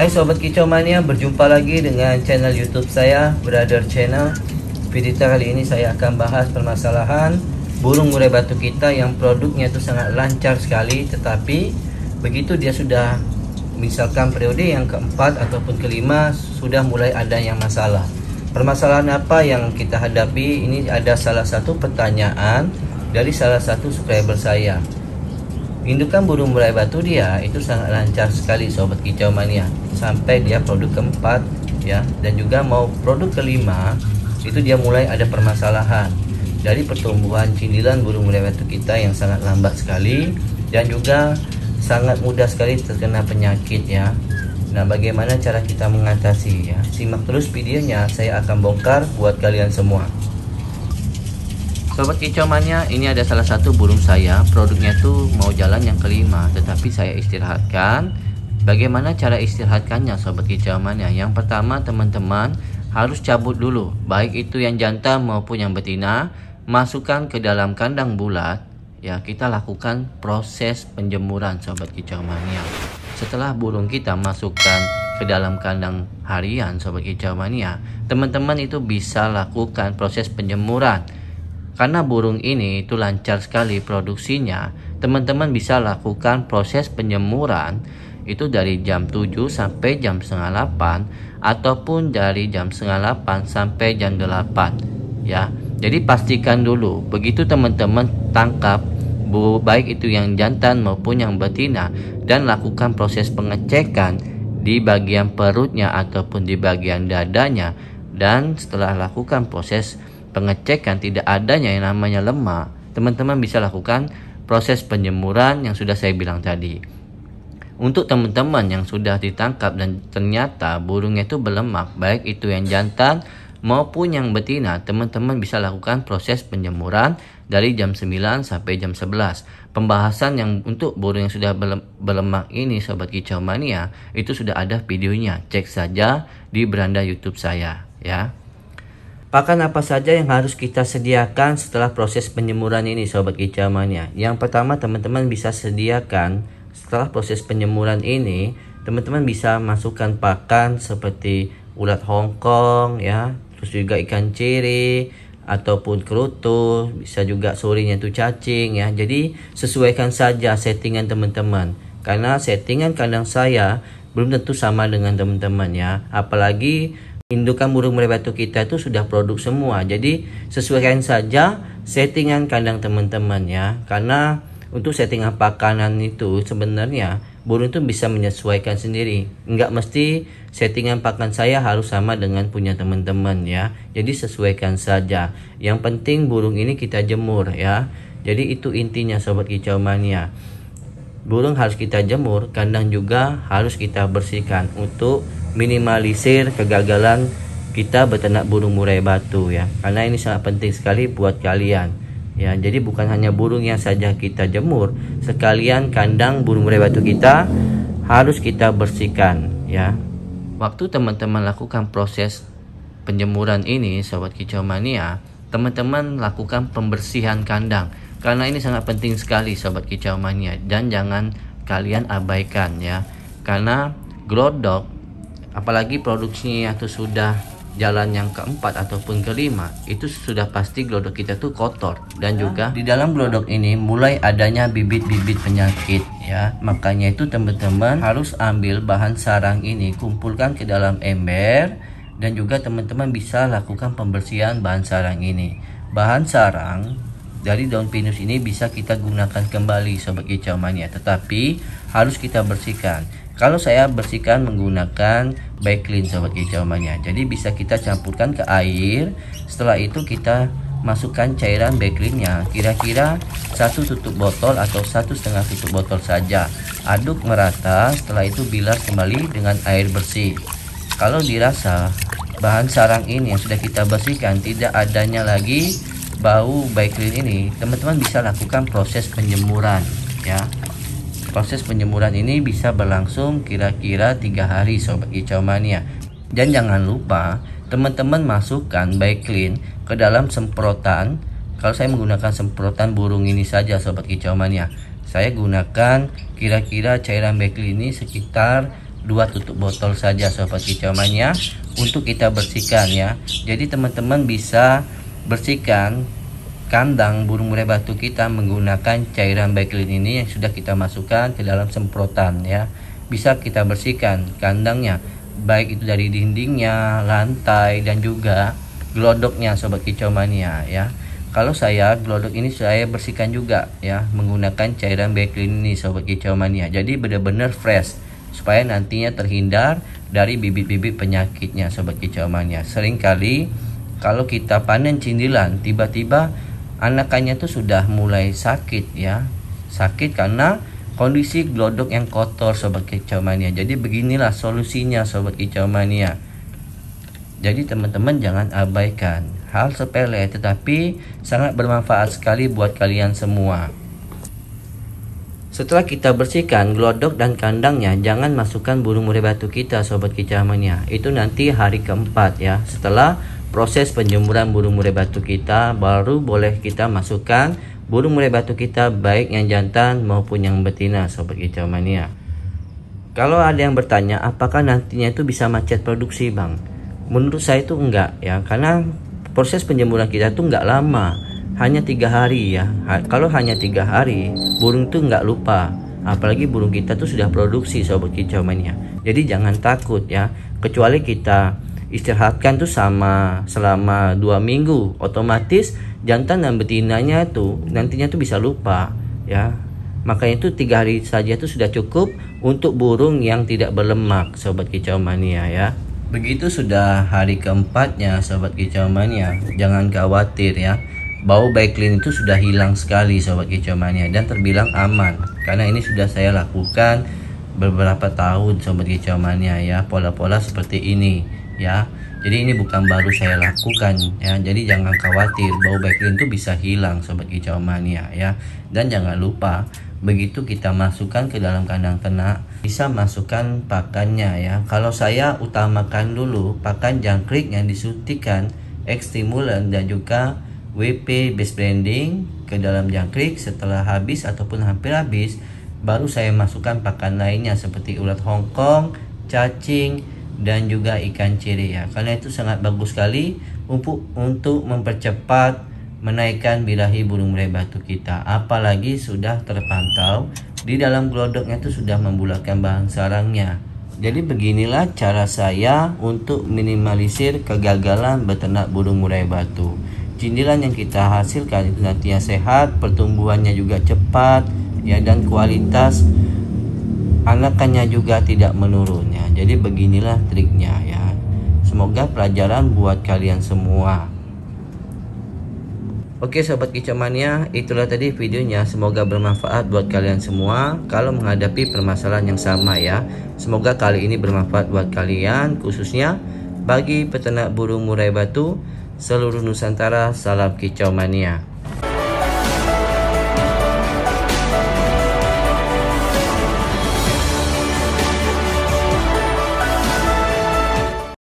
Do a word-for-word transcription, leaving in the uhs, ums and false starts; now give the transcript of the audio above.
Hai Sobat Kicau Mania, berjumpa lagi dengan channel YouTube saya, Brother Channel. Video kali ini saya akan bahas permasalahan burung murai batu kita yang produknya itu sangat lancar sekali, tetapi begitu dia sudah misalkan periode yang keempat ataupun kelima sudah mulai ada yang masalah. Permasalahan apa yang kita hadapi? Ini ada salah satu pertanyaan dari salah satu subscriber saya. Indukan burung murai batu dia itu sangat lancar sekali Sobat Kicau Mania, sampai dia produk keempat ya, dan juga mau produk kelima itu dia mulai ada permasalahan dari pertumbuhan cindilan burung murai batu kita yang sangat lambat sekali dan juga sangat mudah sekali terkena penyakit ya. Nah, bagaimana cara kita mengatasi ya? Simak terus videonya, saya akan bongkar buat kalian semua. Sobat Kicau Mania, ini ada salah satu burung saya, produknya tuh mau jalan yang kelima, tetapi saya istirahatkan. Bagaimana cara istirahatkannya Sobat Kicau Mania? Yang pertama, teman-teman harus cabut dulu, baik itu yang jantan maupun yang betina, masukkan ke dalam kandang bulat. Ya, kita lakukan proses penjemuran Sobat Kicau Mania. Setelah burung kita masukkan ke dalam kandang harian Sobat Kicau Mania, teman-teman itu bisa lakukan proses penjemuran. Karena burung ini itu lancar sekali produksinya, teman-teman bisa lakukan proses penjemuran itu dari jam tujuh sampai jam setengah delapan, ataupun dari jam setengah delapan sampai jam delapan ya. Jadi pastikan dulu begitu teman-teman tangkap bu, baik itu yang jantan maupun yang betina, dan lakukan proses pengecekan di bagian perutnya ataupun di bagian dadanya. Dan setelah lakukan proses pengecekan tidak adanya yang namanya lemak, teman-teman bisa lakukan proses penjemuran yang sudah saya bilang tadi. Untuk teman-teman yang sudah ditangkap dan ternyata burungnya itu berlemak, baik itu yang jantan maupun yang betina, teman-teman bisa lakukan proses penjemuran dari jam sembilan sampai jam sebelas. Pembahasan yang untuk burung yang sudah berlemak ini Sobat Kicau Mania itu sudah ada videonya, cek saja di beranda YouTube saya ya. Pakan apa saja yang harus kita sediakan setelah proses penjemuran ini Sobat Kicau Mania? Yang pertama, teman-teman bisa sediakan setelah proses penjemuran ini, teman-teman bisa masukkan pakan seperti ulat Hongkong ya, terus juga ikan cere ataupun kerutu, bisa juga sorinya itu cacing ya. Jadi sesuaikan saja settingan teman-teman, karena settingan kandang saya belum tentu sama dengan teman-teman ya. Apalagi indukan burung murai batu kita itu sudah produk semua, jadi sesuaikan saja settingan kandang teman-teman ya. Karena untuk settingan pakanan itu sebenarnya burung itu bisa menyesuaikan sendiri, nggak mesti settingan pakan saya harus sama dengan punya teman-teman ya. Jadi sesuaikan saja, yang penting burung ini kita jemur ya. Jadi itu intinya Sobat Kicau Mania, burung harus kita jemur, kandang juga harus kita bersihkan untuk minimalisir kegagalan kita beternak burung murai batu ya. Karena ini sangat penting sekali buat kalian ya. Jadi bukan hanya burung yang saja kita jemur, sekalian kandang burung murai batu kita harus kita bersihkan ya. Waktu teman-teman lakukan proses penjemuran ini Sobat Kicau Mania, teman-teman lakukan pembersihan kandang, karena ini sangat penting sekali Sobat Kicau Mania, dan jangan kalian abaikan ya. Karena glodok, apalagi produksinya itu sudah jalan yang keempat ataupun kelima, itu sudah pasti glodok kita tuh kotor, dan juga di dalam glodok ini mulai adanya bibit-bibit penyakit ya. Makanya itu teman-teman harus ambil bahan sarang ini, kumpulkan ke dalam ember, dan juga teman-teman bisa lakukan pembersihan bahan sarang ini. Bahan sarang dari daun pinus ini bisa kita gunakan kembali Sobat Kicau Mania, tetapi harus kita bersihkan. Kalau saya bersihkan menggunakan Baclean Sobat Kicau Mania, jadi bisa kita campurkan ke air. Setelah itu kita masukkan cairan Bacleannya, kira-kira satu tutup botol atau satu setengah tutup botol saja. Aduk merata, setelah itu bilas kembali dengan air bersih. Kalau dirasa bahan sarang ini yang sudah kita bersihkan tidak adanya lagi bau Baclean ini, teman-teman bisa lakukan proses penjemuran ya. Proses penjemuran ini bisa berlangsung kira-kira tiga hari Sobat Kicau Mania. Dan jangan lupa teman-teman masukkan Baclean ke dalam semprotan. Kalau saya menggunakan semprotan burung ini saja Sobat Kicau Mania, saya gunakan kira-kira cairan Baclean ini sekitar dua tutup botol saja sobat kicau mania untuk kita bersihkan ya. Jadi teman-teman bisa bersihkan kandang burung murai batu kita menggunakan cairan Baclean ini yang sudah kita masukkan ke dalam semprotan ya. Bisa kita bersihkan kandangnya, baik itu dari dindingnya, lantai, dan juga glodoknya sobat kicau mania ya. Kalau saya glodok ini saya bersihkan juga ya menggunakan cairan Baclean ini sobat kicau mania. Jadi benar-benar fresh supaya nantinya terhindar dari bibit-bibit penyakitnya sobat kicau mania. Seringkali kalau kita panen cindilan tiba-tiba anakannya tuh sudah mulai sakit ya. Sakit karena kondisi glodok yang kotor sobat kicau mania. Jadi beginilah solusinya sobat kicau mania. Jadi teman-teman jangan abaikan hal sepele tetapi sangat bermanfaat sekali buat kalian semua. Setelah kita bersihkan glodok dan kandangnya, jangan masukkan burung murai batu kita sobat kicau mania. Itu nanti hari keempat ya. Setelah proses penjemuran burung murai batu kita, baru boleh kita masukkan burung murai batu kita baik yang jantan maupun yang betina sobat kicau mania. Kalau ada yang bertanya apakah nantinya itu bisa macet produksi bang, menurut saya itu enggak ya, karena proses penjemuran kita itu enggak lama, hanya tiga hari ya. Kalau hanya tiga hari burung itu enggak lupa, apalagi burung kita tuh sudah produksi sobat kicau mania. Jadi jangan takut ya, kecuali kita istirahatkan tuh sama selama dua minggu, otomatis jantan dan betinanya tuh nantinya tuh bisa lupa ya. Makanya itu tiga hari saja tuh sudah cukup untuk burung yang tidak berlemak sobat kicau mania ya. Begitu sudah hari keempatnya sobat kicau mania, jangan khawatir ya, bau Baclean itu sudah hilang sekali sobat kicau mania dan terbilang aman, karena ini sudah saya lakukan beberapa tahun sobat kicau mania ya, pola-pola seperti ini ya. Jadi ini bukan baru saya lakukan ya. Jadi jangan khawatir, bau Baclean itu bisa hilang sobat kicau mania ya. Dan jangan lupa begitu kita masukkan ke dalam kandang ternak, bisa masukkan pakannya ya. Kalau saya utamakan dulu pakan jangkrik yang disuntikan X stimulan dan juga W P base branding ke dalam jangkrik. Setelah habis ataupun hampir habis, baru saya masukkan pakan lainnya seperti ulat Hongkong, cacing, dan juga ikan cere ya. Karena itu sangat bagus sekali untuk untuk mempercepat menaikkan birahi burung murai batu kita. Apalagi sudah terpantau di dalam glodoknya itu sudah membulatkan bahan sarangnya. Jadi beginilah cara saya untuk minimalisir kegagalan beternak burung murai batu. Cindilan yang kita hasilkan itu nantinya sehat, pertumbuhannya juga cepat ya, dan kualitas anakannya juga tidak menurun ya. Jadi beginilah triknya ya. Semoga pelajaran buat kalian semua. Oke sobat kicau mania, itulah tadi videonya. Semoga bermanfaat buat kalian semua kalau menghadapi permasalahan yang sama ya. Semoga kali ini bermanfaat buat kalian, khususnya bagi peternak burung murai batu seluruh Nusantara. Salam kicau mania.